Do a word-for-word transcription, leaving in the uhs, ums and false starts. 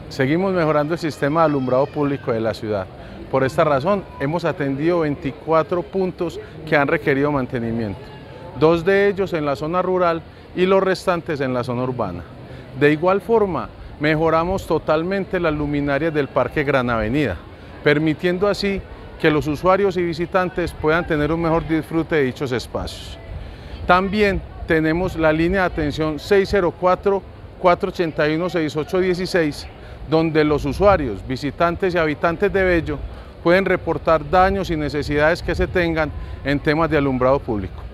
Seguimos mejorando el sistema de alumbrado público de la ciudad. Por esta razón, hemos atendido veinticuatro puntos que han requerido mantenimiento, dos de ellos en la zona rural y los restantes en la zona urbana. De igual forma, mejoramos totalmente las luminarias del Parque Gran Avenida, permitiendo así que los usuarios y visitantes puedan tener un mejor disfrute de dichos espacios. También tenemos la línea de atención seis cero cuatro, cuatro ocho uno, seis ocho uno seis, donde los usuarios, visitantes y habitantes de Bello pueden reportar daños y necesidades que se tengan en temas de alumbrado público.